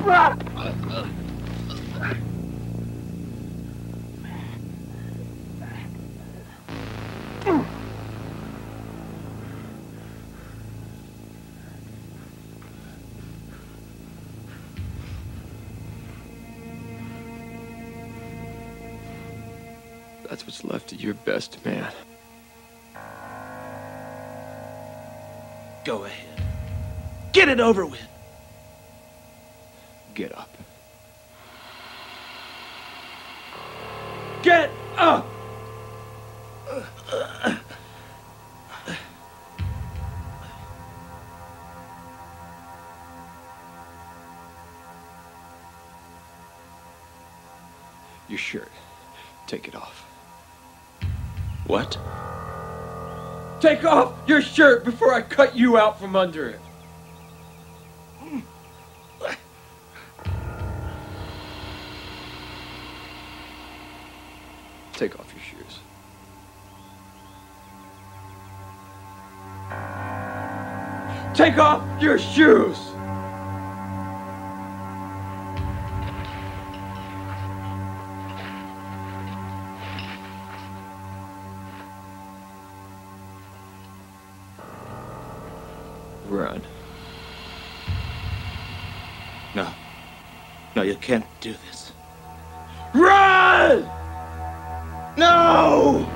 That's what's left of your best man. Go ahead. Get it over with. Get up. Get up! Your shirt. Take it off. What? Take off your shirt before I cut you out from under it. Take off your shoes. Take off your shoes! Run. No. No, you can't do this. Run! No!